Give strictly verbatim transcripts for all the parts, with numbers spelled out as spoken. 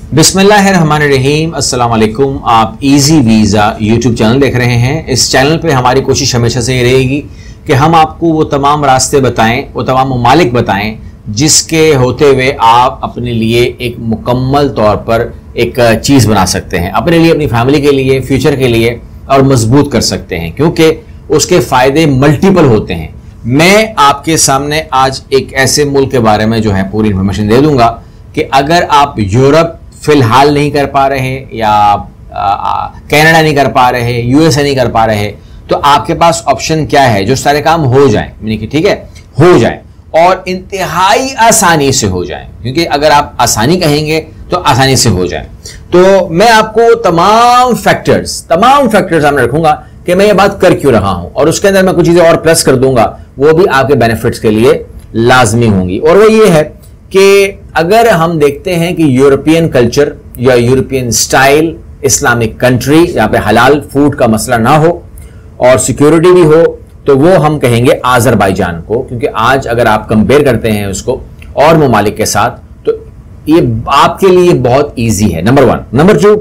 बिस्मिल्लाहिर्रहमानिर्रहीम, अस्सलाम वालेकुम। आप इजी वीज़ा यूट्यूब चैनल देख रहे हैं। इस चैनल पे हमारी कोशिश हमेशा से ये रहेगी कि हम आपको वो तमाम रास्ते बताएं, वो तमाम ममालिक बताएं जिसके होते हुए आप अपने लिए एक मुकम्मल तौर पर एक चीज़ बना सकते हैं, अपने लिए, अपनी फैमिली के लिए, फ्यूचर के लिए, और मजबूत कर सकते हैं, क्योंकि उसके फ़ायदे मल्टीपल होते हैं। मैं आपके सामने आज एक ऐसे मुल्क के बारे में जो है पूरी इन्फॉर्मेशन दे दूंगा कि अगर आप यूरोप फिलहाल नहीं कर पा रहे या कनाडा नहीं कर पा रहे, यूएसए नहीं कर पा रहे, तो आपके पास ऑप्शन क्या है जो सारे काम हो जाए, यानी कि ठीक है हो जाए और इंतहाई आसानी से हो जाए, क्योंकि अगर आप आसानी कहेंगे तो आसानी से हो जाए। तो मैं आपको तमाम फैक्टर्स तमाम फैक्टर्स सामने रखूंगा कि मैं ये बात कर क्यों रहा हूं, और उसके अंदर मैं कुछ चीजें और प्लस कर दूंगा, वो भी आपके बेनिफिट्स के लिए लाजमी होंगी। और वो ये है कि अगर हम देखते हैं कि यूरोपियन कल्चर या यूरोपियन स्टाइल, इस्लामिक कंट्री जहां पे हलाल फूड का मसला ना हो और सिक्योरिटी भी हो, तो वो हम कहेंगे आज़रबाईजान को, क्योंकि आज अगर आप कंपेयर करते हैं उसको और ममालिक के साथ तो ये आपके लिए बहुत इजी है। Number one. Number two,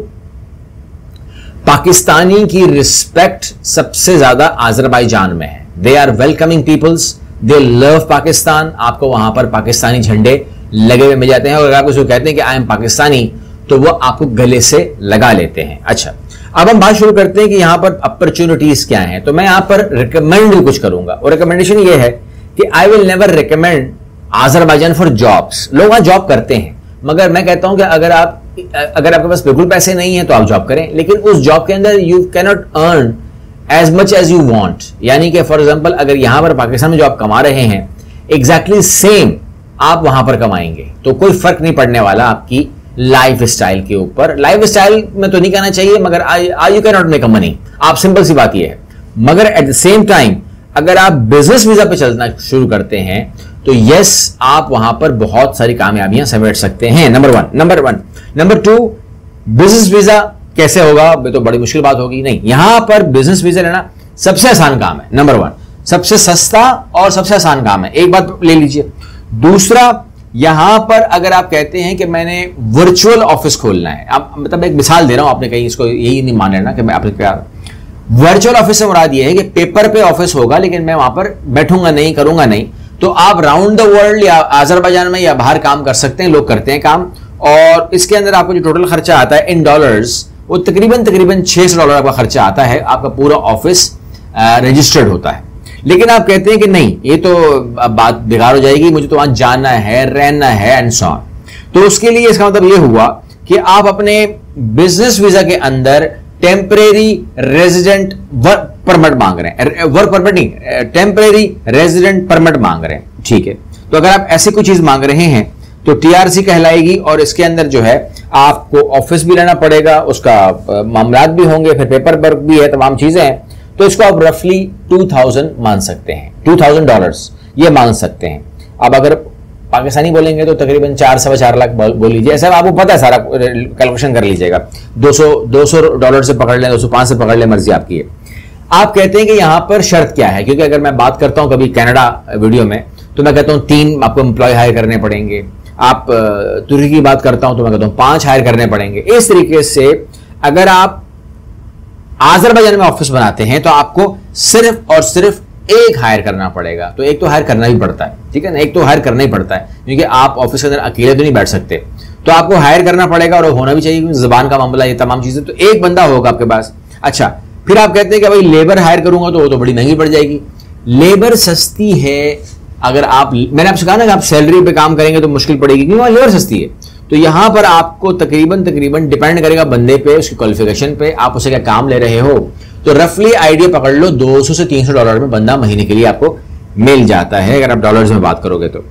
Pakistani की रिस्पेक्ट सबसे ज्यादा आज़रबाईजान में है। They are welcoming peoples, they love Pakistan. आपको वहां पर पाकिस्तानी झंडे लगे हुए मिल जाते हैं, और अगर आप उसको कहते हैं कि आई एम पाकिस्तानी तो वो आपको गले से लगा लेते हैं। अच्छा, अब हम बात शुरू करते हैं कि यहां पर अपॉर्चुनिटीज क्या हैं। तो मैं यहां पर रिकमेंड कुछ करूंगा, और रिकमेंडेशन ये है कि I will never recommend Azerbaijan for jobs. लोग वहां जॉब करते हैं, मगर मैं कहता हूं कि अगर आप अगर आपके पास बिल्कुल पैसे नहीं है तो आप जॉब करें, लेकिन उस जॉब के अंदर you cannot earn as much as you want. यानी कि फॉर एग्जांपल अगर यहां पर पाकिस्तान में जो आप कमा रहे हैं एग्जैक्टली सेम आप वहां पर कमाएंगे, तो कोई फर्क नहीं पड़ने वाला आपकी लाइफ स्टाइल के ऊपर। लाइफ स्टाइल में तो नहीं कहना चाहिए, मगर I you can not make a money, आप सिंपल सी बात यह है। मगर एट द सेम टाइम अगर आप बिजनेस वीजा पे चलना शुरू करते हैं तो यस, आप वहां पर बहुत सारी कामयाबियां समेट सकते हैं। Number one number one number two, business visa कैसे होगा? तो बड़ी मुश्किल बात होगी। नहीं, यहां पर बिजनेस वीजा लेना सबसे आसान काम है। नंबर वन, सबसे सस्ता और सबसे आसान काम है, एक बात ले लीजिए। दूसरा, यहां पर अगर आप कहते हैं कि मैंने वर्चुअल ऑफिस खोलना है, अब मतलब एक मिसाल दे रहा हूं, आपने कहीं इसको यही नहीं मान लेना कि मैं आपसे प्यार। वर्चुअल ऑफिस से मुराद यह है कि पेपर पे ऑफिस होगा, लेकिन मैं वहां पर बैठूंगा नहीं, करूंगा नहीं, तो आप राउंड द वर्ल्ड या आज़रबाईजान में या बाहर काम कर सकते हैं। लोग करते हैं काम, और इसके अंदर आपको जो टोटल खर्चा आता है इन डॉलर्स, वो तकरीबन तकरीबन छह सौ डॉलर आपका खर्चा आता है। आपका पूरा ऑफिस रजिस्टर्ड होता है। लेकिन आप कहते हैं कि नहीं, ये तो अब बात बेकार हो जाएगी, मुझे तो वहां जाना है, रहना है एंड सो ऑन। तो उसके लिए इसका मतलब ये हुआ कि आप अपने बिजनेस वीजा के अंदर टेम्परेरी रेजिडेंट वर्क परमिट मांग रहे हैं, वर्क परमिट नहीं, टेम्परेरी रेजिडेंट परमिट मांग रहे हैं, ठीक है। तो अगर आप ऐसी कोई चीज मांग रहे हैं तो टीआरसी कहलाएगी, और इसके अंदर जो है आपको ऑफिस भी रहना पड़ेगा, उसका मामलात भी होंगे, फिर पेपर वर्क भी है, तमाम चीजें हैं। तो इसको आप रफली टू थाउजेंड मान सकते हैं, टू थाउजेंड डॉलर्स ये मान सकते हैं। अब अगर पाकिस्तानी बोलेंगे तो तकरीबन चार सवा चार लाख बोल लीजिए, ऐसा आपको पता है, सारा कैलकुलेशन कर लीजिएगा। दो सौ दो सौ डॉलर से पकड़ लें, दो सौ पांच से पकड़ लें, मर्जी आपकी है। आप कहते हैं कि यहां पर शर्त क्या है, क्योंकि अगर मैं बात करता हूं कभी कनाडा वीडियो में तो मैं कहता हूं तीन आपको एम्प्लॉय हायर करने पड़ेंगे। आप तुर्की की बात करता हूं तो मैं कहता हूं पांच हायर करने पड़ेंगे। इस तरीके से अगर आप आज़रबाईजान में ऑफिस बनाते हैं तो आपको सिर्फ और सिर्फ एक हायर करना पड़ेगा। तो एक तो हायर करना ही पड़ता है, ठीक है ना, एक तो हायर करना ही पड़ता है, क्योंकि आप ऑफिस के अंदर अकेले तो नहीं बैठ सकते, तो आपको हायर करना पड़ेगा, और होना भी चाहिए क्योंकि जुबान का मामला, ये तमाम चीजें, तो एक बंदा होगा आपके पास। अच्छा, फिर आप कहते हैं कि भाई लेबर हायर करूंगा तो वो तो बड़ी महंगी पड़ जाएगी। लेबर सस्ती है, अगर आप, मैंने आपसे कहा ना कि आप सैलरी पे काम करेंगे तो मुश्किल पड़ेगी, क्योंकि वहां लेबर सस्ती है। तो यहां पर आपको तकरीबन तकरीबन डिपेंड करेगा बंदे पे, उसकी क्वालिफिकेशन पे, आप उसे क्या काम ले रहे हो। तो रफली आइडिया पकड़ लो, दो सौ से तीन सौ डॉलर में बंदा महीने के लिए आपको मिल जाता है, अगर आप डॉलर्स में बात करोगे तो।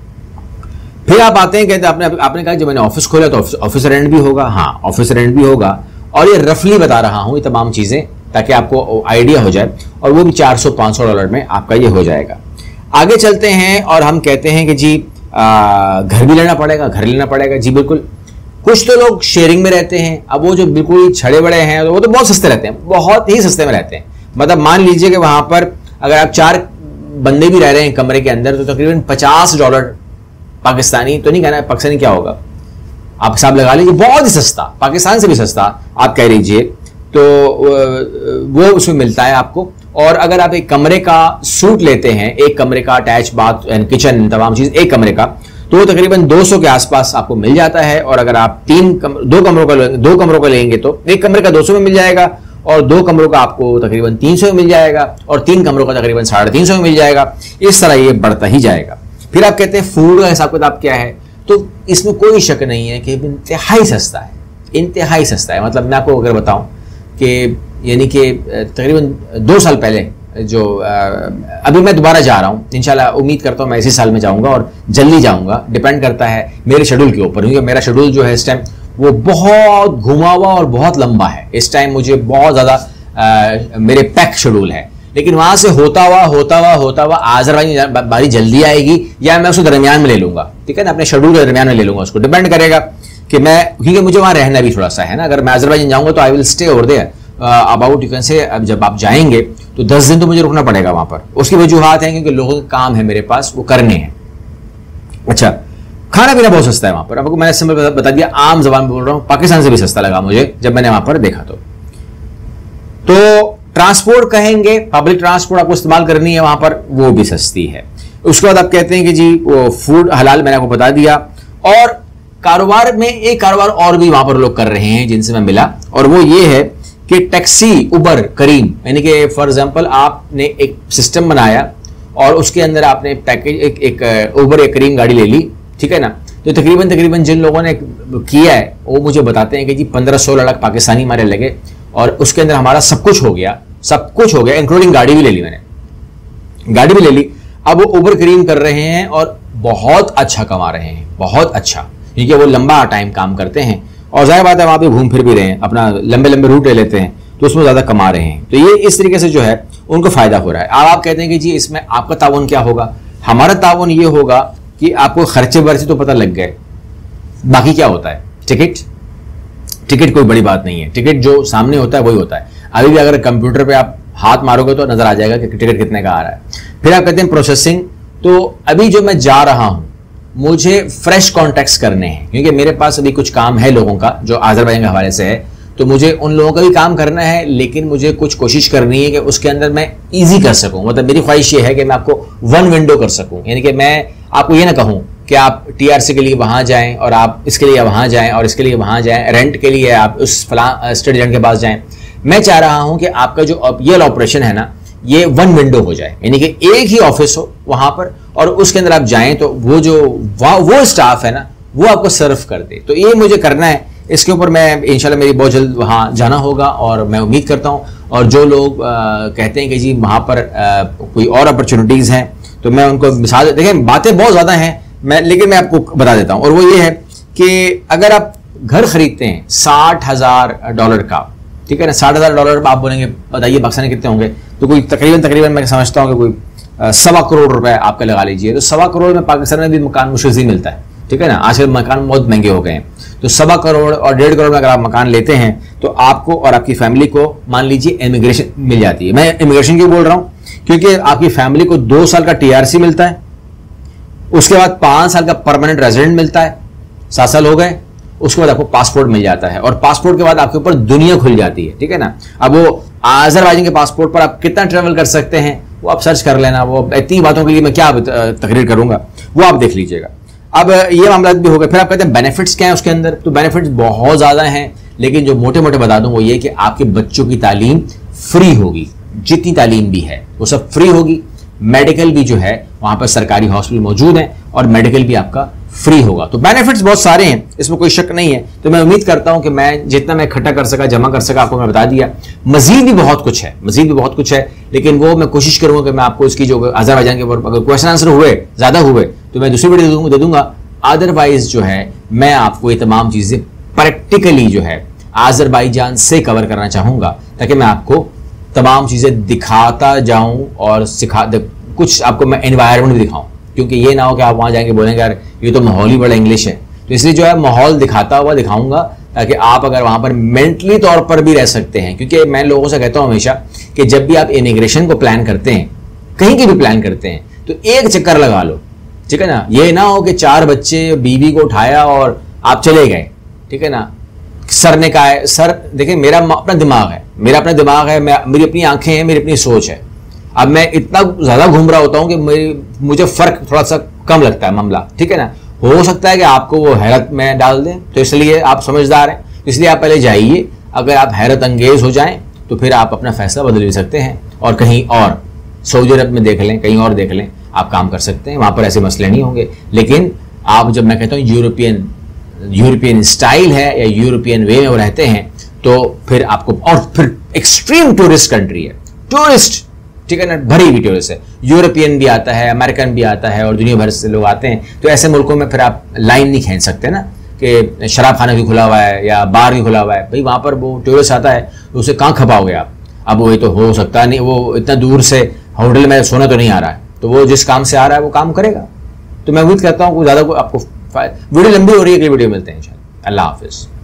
फिर आप आते हैं, कहते आपने आपने कहा जब मैंने ऑफिस खोला तो ऑफिस रेंट भी होगा। हाँ, ऑफिस रेंट भी होगा, और ये रफली बता रहा हूं ये तमाम चीजें ताकि आपको आइडिया हो जाए, और वो भी चार सौ पांच सौ डॉलर में आपका ये हो जाएगा। आगे चलते हैं और हम कहते हैं कि जी आ, घर भी लेना पड़ेगा, घर लेना पड़ेगा। जी बिल्कुल, कुछ तो लोग शेयरिंग में रहते हैं। अब वो जो बिल्कुल छड़े बड़े हैं वो तो बहुत सस्ते रहते हैं, बहुत ही सस्ते में रहते हैं। मतलब मान लीजिए कि वहां पर अगर आप चार बंदे भी रह रहे हैं कमरे के अंदर तो तकरीबन पचास डॉलर पाकिस्तानी, तो नहीं कहना है पाकिस्तानी क्या होगा, आप हिसाब लगा लीजिए, बहुत ही सस्ता, पाकिस्तान से भी सस्ता आप कह लीजिए, तो वो उसमें मिलता है आपको। और अगर आप एक कमरे का सूट लेते हैं, एक कमरे का अटैच बाथ एंड किचन तमाम चीज एक कमरे का, तो वो तकरीबन दो सौ के आसपास आपको मिल जाता है। और अगर आप तीन कम, दो कमरों का दो कमरों का लेंगे तो एक कमरे का दो सौ में मिल जाएगा, और दो कमरों का आपको तकरीबन तीन सौ में मिल जाएगा, और तीन कमरों का तकरीबन साढ़े तीन सौ में मिल जाएगा। इस तरह ये बढ़ता ही जाएगा। फिर आप कहते हैं फूड का हिसाब किताब क्या है, तो इसमें कोई शक नहीं है कि इंतहाई सस्ता है, इंतहाई सस्ता है। मतलब मैं आपको अगर बताऊं कि यानी कि तकरीबन दो साल पहले जो अभी मैं दोबारा जा रहा हूँ, इंशाल्लाह उम्मीद करता हूँ मैं इसी साल में जाऊँगा और जल्दी जाऊँगा, डिपेंड करता है मेरे शेड्यूल के ऊपर, क्योंकि मेरा शेड्यूल जो है इस टाइम वो बहुत घुमा हुआ और बहुत लंबा है। इस टाइम मुझे बहुत ज़्यादा मेरे पैक शेड्यूल है, लेकिन वहाँ से होता हुआ होता हुआ होता हुआ आज़रबाईजान बारी जल्दी आएगी या मैं उसको दरमियान में ले लूँगा, ठीक है ना, अपने शेड्यूल के दरमियान में ले लूँगा। उसको डिपेंड करेगा कि मैं, क्योंकि मुझे वहाँ रहना भी थोड़ा सा है ना, अगर मैं आज़रबाईजान जाऊँगा तो I will stay over there about, you can say, अब जब आप जाएंगे तो दस दिन तो मुझे रुकना पड़ेगा वहां पर। उसकी वजूहात हैं क्योंकि लोगों के काम है मेरे पास, वो करने हैं। अच्छा, खाना पीना बहुत सस्ता है वहां पर, आपको मैंने सिंपल बता दिया, आम जबान में बोल रहा हूं, पाकिस्तान से भी सस्ता लगा मुझे जब मैंने वहां पर देखा। तो तो ट्रांसपोर्ट कहेंगे, पब्लिक ट्रांसपोर्ट आपको इस्तेमाल करनी है वहां पर, वो भी सस्ती है। उसके बाद आप कहते हैं कि जी वो फूड हलाल, मैंने आपको बता दिया। और कारोबार में एक कारोबार और भी वहां पर लोग कर रहे हैं जिनसे मैं मिला, और वो ये है कि टैक्सी, उबर, करीम, यानी कि फॉर एग्जांपल आपने एक सिस्टम बनाया और उसके अंदर आपने पैकेज एक एक उबर या करीम गाड़ी ले ली, ठीक है ना। तो तकरीबन तकरीबन जिन लोगों ने किया है वो मुझे बताते हैं कि जी पंद्रह सोलह लाख पाकिस्तानी हमारे लगे, और उसके अंदर हमारा सब कुछ हो गया, सब कुछ हो गया, इंक्लूडिंग गाड़ी भी ले ली, मैंने गाड़ी भी ले ली। अब वो उबर करीम कर रहे हैं और बहुत अच्छा कमा रहे हैं, बहुत अच्छा, क्योंकि वो लंबा टाइम काम करते हैं और जाहिर बात है वहां पे घूम फिर भी रहे हैं, अपना लंबे लंबे रूट ले लेते हैं, तो उसमें ज्यादा कमा रहे हैं। तो ये इस तरीके से जो है उनको फायदा हो रहा है। अब आप कहते हैं कि जी इसमें आपका ताउन क्या होगा, हमारा ताउन ये होगा कि आपको खर्चे वर्चे तो पता लग गए, बाकी क्या होता है, टिकट, टिकट कोई बड़ी बात नहीं है, टिकट जो सामने होता है वही होता है। अभी भी अगर कंप्यूटर पे आप हाथ मारोगे तो नजर आ जाएगा कि टिकट कितने का आ रहा है। फिर आप कहते हैं प्रोसेसिंग, तो अभी जो मैं जा रहा हूं मुझे फ्रेश कॉन्टैक्ट्स करने हैं, क्योंकि मेरे पास अभी कुछ काम है लोगों का जो आज़रबाईजान के हवाले से है, तो मुझे उन लोगों का भी काम करना है, लेकिन मुझे कुछ कोशिश करनी है कि उसके अंदर मैं इजी कर सकूं। मतलब मेरी ख्वाहिश ये है कि मैं आपको वन विंडो कर सकूं, यानी कि मैं आपको ये ना कहूं कि आप टीआरसी के लिए वहां जाएं और आप इसके लिए वहां जाएं और इसके लिए वहां जाएं, रेंट के लिए आप उस फलां स्टेट एजेंट के पास जाएं। मैं चाह रहा हूं कि आपका जो ये ऑपरेशन है ना, ये वन विंडो हो जाए, यानी कि एक ही ऑफिस हो वहां पर और उसके अंदर आप जाएं तो वो जो वो स्टाफ है ना वो आपको सर्व कर दे। तो ये मुझे करना है, इसके ऊपर मैं इंशाल्लाह मेरी बहुत जल्द वहां जाना होगा और मैं उम्मीद करता हूं। और जो लोग आ, कहते हैं कि जी वहां पर आ, कोई और अपॉर्चुनिटीज हैं, तो मैं उनको मिसाल, देखें बातें बहुत ज्यादा हैं मैं, लेकिन मैं आपको बता देता हूं। और वो ये है कि अगर आप घर खरीदते हैं साठ हजार डॉलर का, ठीक है ना, साठ हजार डॉलर आप बोलेंगे बताइए पाकिस्तानी कितने होंगे, तो कोई तकरीबन तकरीबन मैं समझता हूँ कि कोई सवा करोड़ रुपए आपका लगा लीजिए। तो सवा करोड़ में पाकिस्तान में भी मकान मुश्किल से मिलता है, ठीक है ना, आजकल मकान बहुत महंगे हो गए हैं। तो सवा करोड़ और डेढ़ करोड़ में अगर आप मकान लेते हैं तो आपको और आपकी फैमिली को मान लीजिए इमिग्रेशन मिल जाती है। मैं इमिग्रेशन क्यों बोल रहा हूँ, क्योंकि आपकी फैमिली को दो साल का टीआरसी मिलता है, उसके बाद पांच साल का परमानेंट रेजिडेंट मिलता है, सात साल हो गए, उसके बाद आपको पासपोर्ट मिल जाता है और पासपोर्ट के बाद आपके ऊपर दुनिया खुल जाती है, ठीक है ना। अब वो आज़रबाईजान के पासपोर्ट पर आप कितना ट्रेवल कर सकते हैं वो आप सर्च कर लेना, वो इतनी बातों के लिए मैं क्या तकरीर करूंगा वो आप देख लीजिएगा। अब ये मामला भी हो गया। फिर आप कहते हैं बेनिफिट्स क्या है उसके अंदर, तो बेनिफिट्स बहुत ज्यादा हैं, लेकिन जो मोटे मोटे बता दूं वो ये कि आपके बच्चों की तालीम फ्री होगी, जितनी तालीम भी है वो सब फ्री होगी। मेडिकल भी जो है वहां पर सरकारी हॉस्पिटल मौजूद है और मेडिकल भी आपका फ्री होगा। तो बेनिफिट्स बहुत सारे हैं, इसमें कोई शक नहीं है। तो मैं उम्मीद करता हूं कि मैं जितना मैं इकट्ठा कर सका, जमा कर सका, आपको मैं बता दिया। मजीद भी बहुत कुछ है, मजीद भी बहुत कुछ है, लेकिन वो मैं कोशिश करूंगा कि मैं आपको इसकी जो आज़रबाईजान के ऊपर अगर क्वेश्चन आंसर हुए, ज्यादा हुए, तो मैं दूसरी वीडियो दे दूंगा। अदरवाइज जो है मैं आपको ये तमाम चीजें प्रैक्टिकली जो है आज़रबाईजान से कवर करना चाहूंगा, ताकि मैं आपको तमाम चीजें दिखाता जाऊं और सिखा कुछ आपको मैं एनवायरनमेंट भी दिखाऊं, क्योंकि ये ना हो कि आप वहां जाएंगे बोलेंगे यार ये तो माहौल ही बड़ा इंग्लिश है। तो इसलिए जो है माहौल दिखाता हुआ दिखाऊंगा, ताकि आप अगर वहां पर मेंटली तौर पर भी रह सकते हैं। क्योंकि मैं लोगों से कहता हूं हमेशा कि जब भी आप इमिग्रेशन को प्लान करते हैं, कहीं की भी प्लान करते हैं, तो एक चक्कर लगा लो, ठीक है ना। ये ना हो कि चार बच्चे बीवी को उठाया और आप चले गए, ठीक है ना, सर ने कहा है, सर देखिए मेरा अपना दिमाग है, मेरा अपना दिमाग है, मैं मेरी अपनी आंखें हैं, मेरी अपनी सोच है। अब मैं इतना ज्यादा घूम रहा होता हूं कि मेरी मुझे फर्क थोड़ा सा कम लगता है मामला, ठीक है ना। हो सकता है कि आपको वो हैरत में डाल दें, तो इसलिए आप समझदार हैं, इसलिए आप पहले जाइए। अगर आप हैरत अंगेज हो जाएं तो फिर आप अपना फैसला बदल भी सकते हैं और कहीं और सऊदी अरब में देख लें, कहीं और देख लें, आप काम कर सकते हैं, वहां पर ऐसे मसले नहीं होंगे। लेकिन आप, जब मैं कहता हूँ यूरोपियन यूरोपियन स्टाइल है या यूरोपियन वे में वो रहते हैं, तो फिर आपको, और फिर एक्सट्रीम टूरिस्ट कंट्री है, टूरिस्ट, ठीक है ना, भरी हुई टूरिस्ट है, यूरोपियन भी आता है, अमेरिकन भी आता है और दुनिया भर से लोग आते हैं। तो ऐसे मुल्कों में फिर आप लाइन नहीं खींच सकते ना कि शराब खाना भी खुला हुआ है या बार भी खुला हुआ है, भाई वहां पर वो टूरिस्ट आता है तो उसे कहाँ खपाओगे आप। अब वही तो हो सकता नहीं, वो इतना दूर से होटल में सोना तो नहीं आ रहा है, तो वो जिस काम से आ रहा है वो काम करेगा। तो मैं उम्मीद करता हूँ ज़्यादा आपको वीडियो लंबी हो रही है, अगली वीडियो मिलते हैं इंशाल्लाह। अल्लाह हाफिज़।